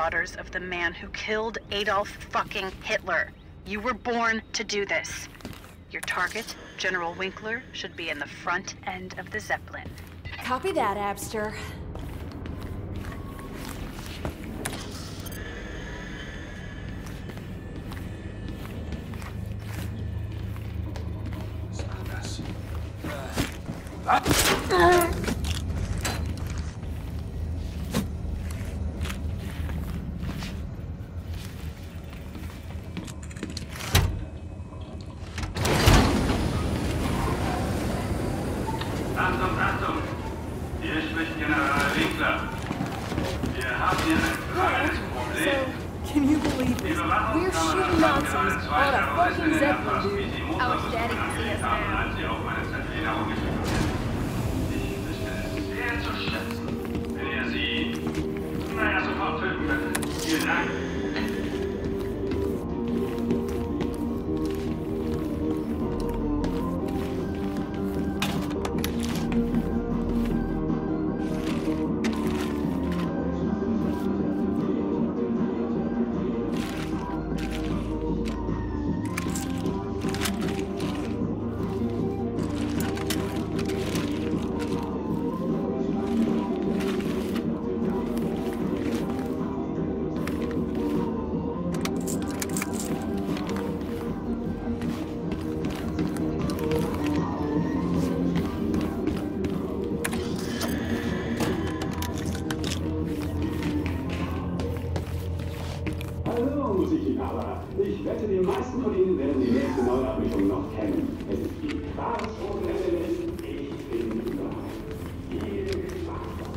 daughters of the man who killed Adolf fucking Hitler. You were born to do this. Your target, General Winkler, should be in the front end of the Zeppelin. Copy that, Abster. Achtung! Hier spricht General Winkler. Wir haben hier ein kleines Problem. Can you believe this? We're shooting Nazis on a fucking Zeppelin, dude. I wish Daddy could see us now. Ich wüsste es sehr zu schätzen, wenn ihr sie, sofort töten könntet. Vielen Dank. Ich wette, die meisten von Ihnen werden die nächste Neuabmischung noch kennen. Es ist die Quarschoten SMS. Ich bin überall. Jede Quarschoten.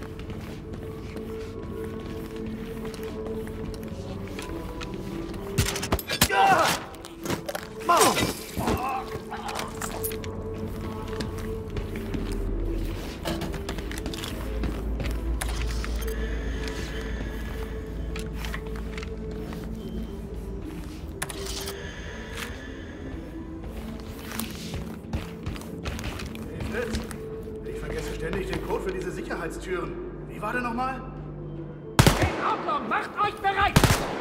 Ich vergesse ständig den Code für diese Sicherheitstüren. Wie war der nochmal? In Ordnung, macht euch bereit!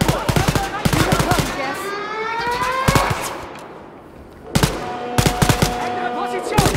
Ändere Position!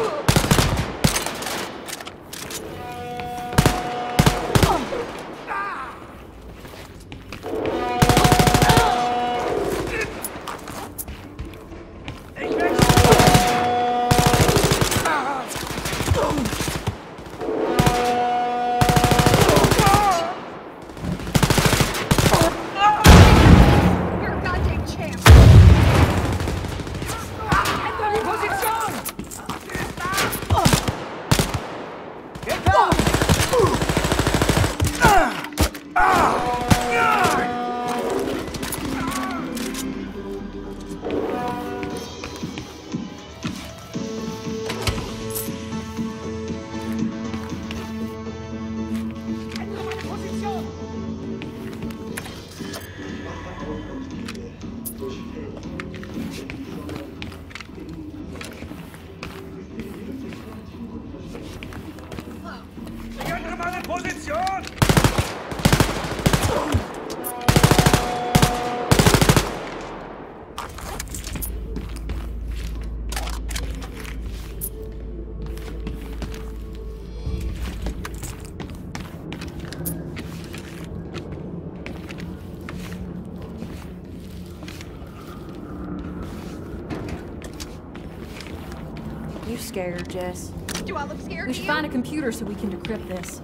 You scared her, Jess. Do I look scared We to should you? find a computer so we can decrypt this.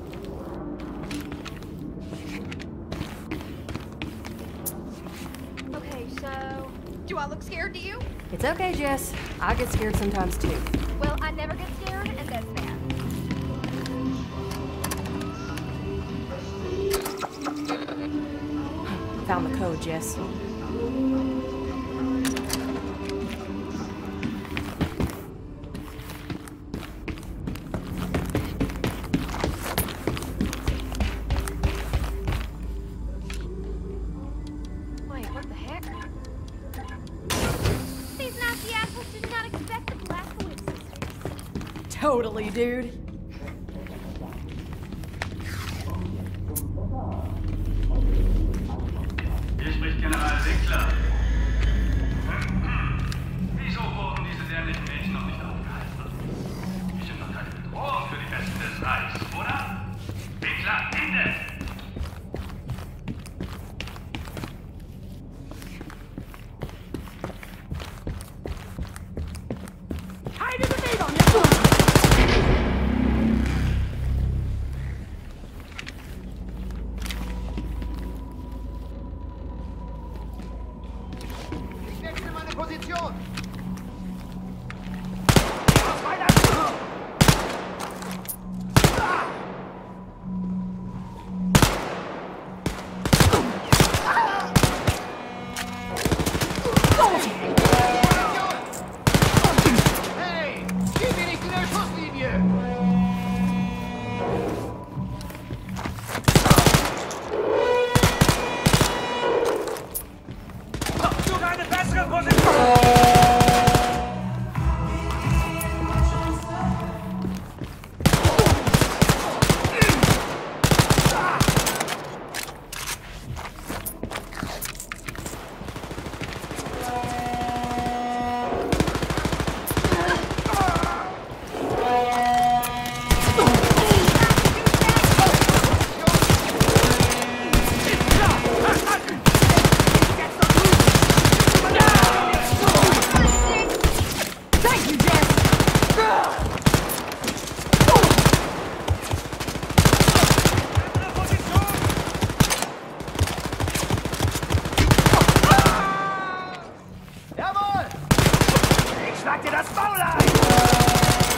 Okay, so... Do I look scared to you? It's okay, Jess. I get scared sometimes too. Well, I never get scared, and that's that. Found the code, Jess. Wait, what the heck? These nasty assholes did not expect the Blazkowicz sisters. Totally, dude. Position! Hey! Geh mir nicht in der Schusslinie! Suche eine bessere Position! Jawohl! Ich schlag dir das Maul ein!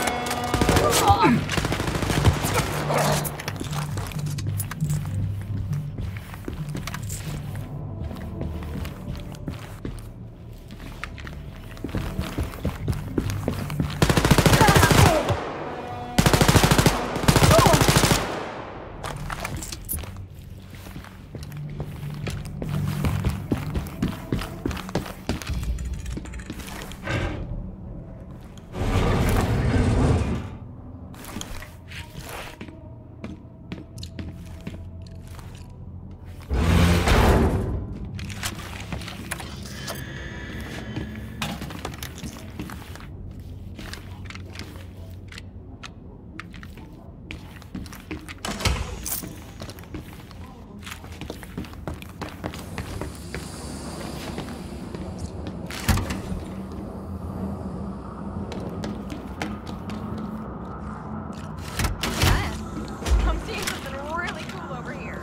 I'm seeing something really cool over here.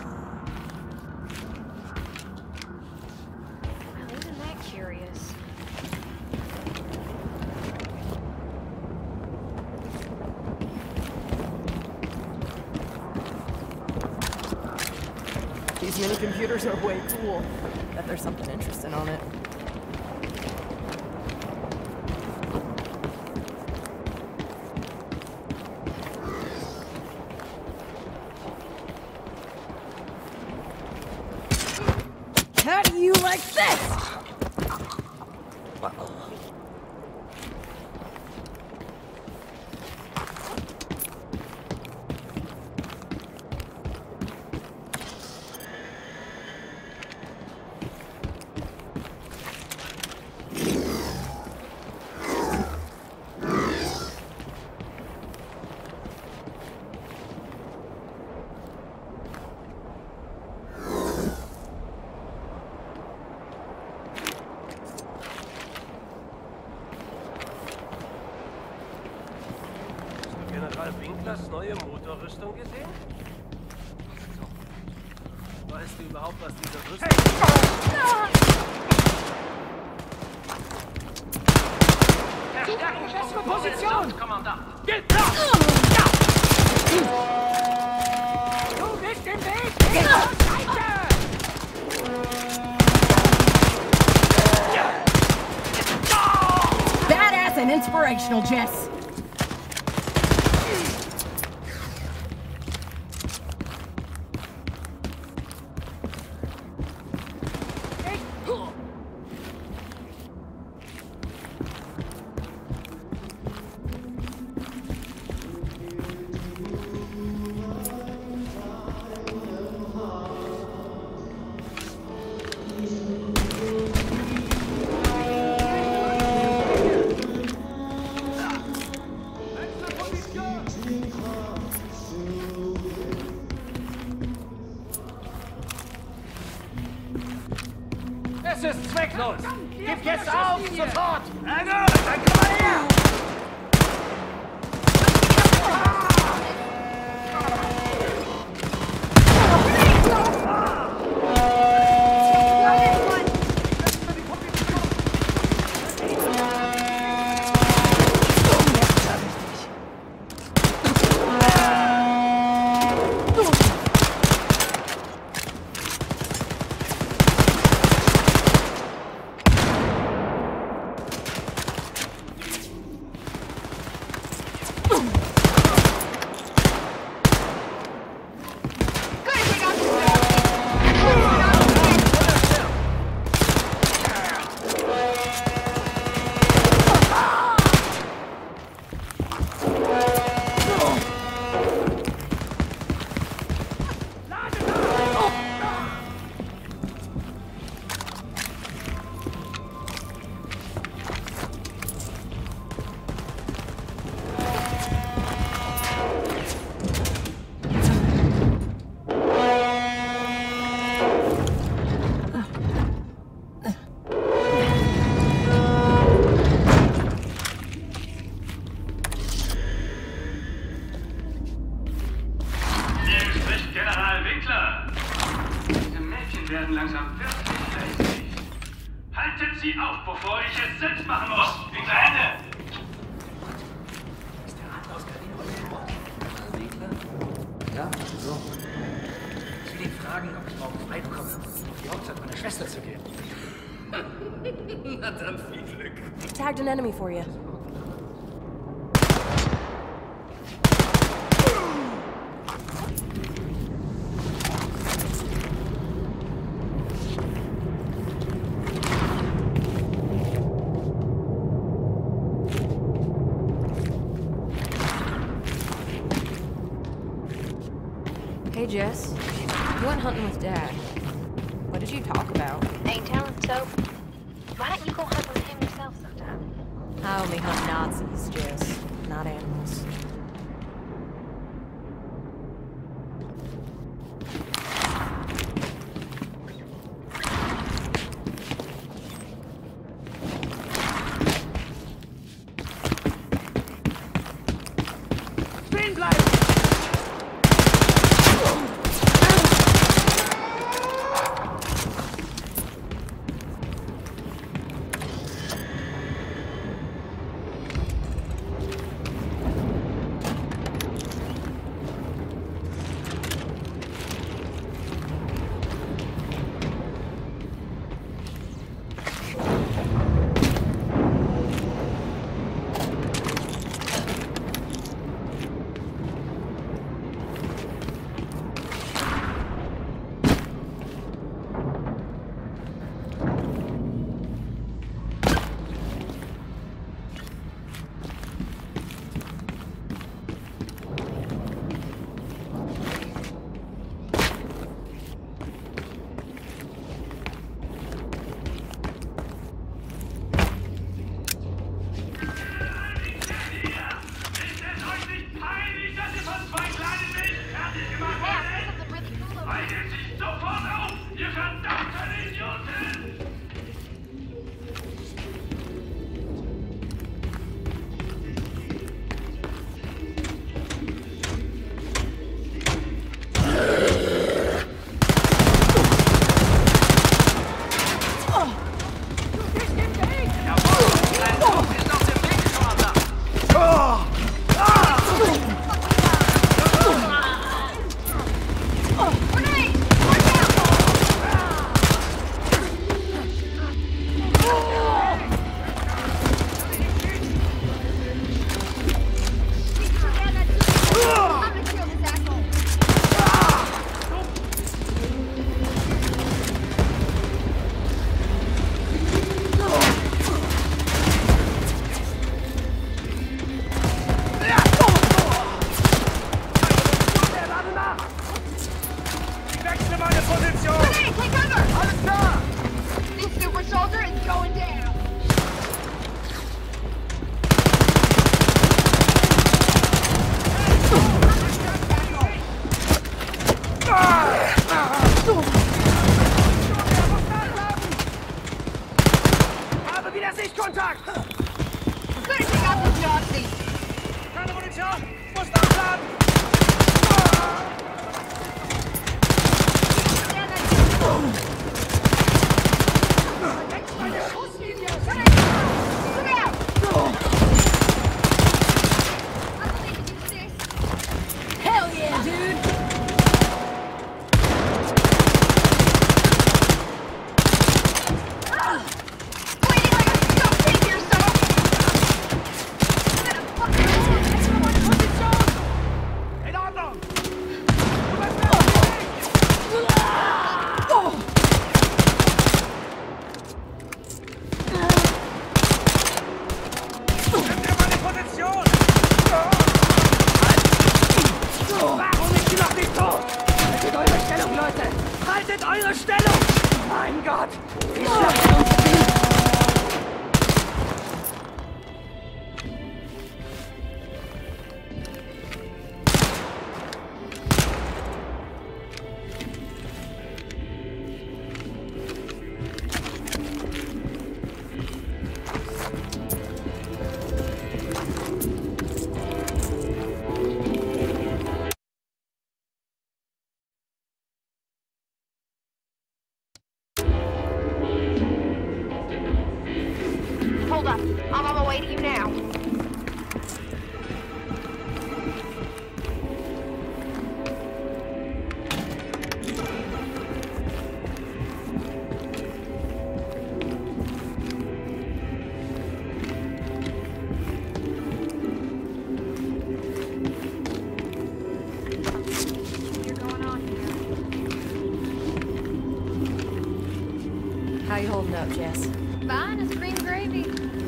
Well, isn't that curious? These mini computers are way cool. Bet there's something interesting on it. How do you like this? General Winklers neue Motorrüstung gesehen? Weißt du überhaupt, was diese Rüstung Verstärkung, bessere Position! Kommandant. Geht da! Du bist im Weg! Geh zur Seite! Badass and inspirational, Jess. Es ist zwecklos! Gib jetzt auf! Sofort! Na gut, dann komm mal her! ich es selbst machen muss. Bin zu Ende. Ist der Rathausgarten heute? Ja, so. Ich will ihn fragen, ob ich morgen frei bekomme, um auf die Hochzeit meiner Schwester zu gehen. Na dann viel Glück. Tagged an enemy for you. Hey, Jess. You went hunting with Dad. What did you talk about? Ain't telling, so why don't you go hunt with him yourself sometime? I only hunt Nazis, Jess, not animals. Stehen bleiben! Hold up. I'm on my way to you now. How you holding up, Jess? Fine as green gravy.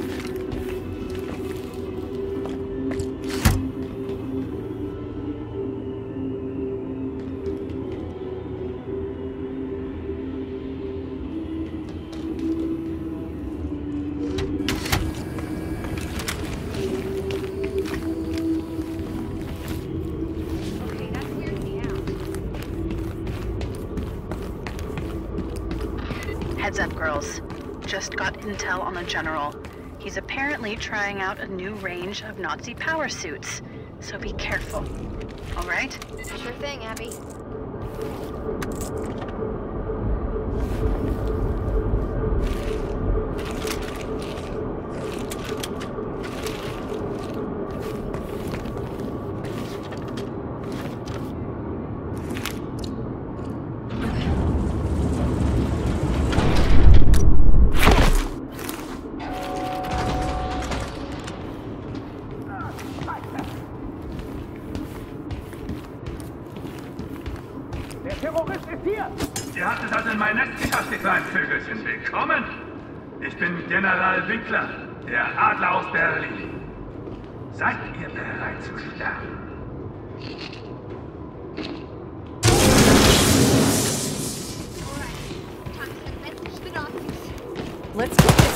Okay, that weirds me out. Heads up, girls. Just got intel on the general. He's apparently trying out a new range of Nazi power suits, so be careful. All right? Sure thing, Abby. Der Terrorist ist hier! Ihr habt es also in mein Netz geschafft, ihr kleinen Vögelchen. Willkommen! Ich bin General Winkler, der Adler aus Berlin. Seid ihr bereit zu sterben? Alright, time to message the Nazis. Let's get this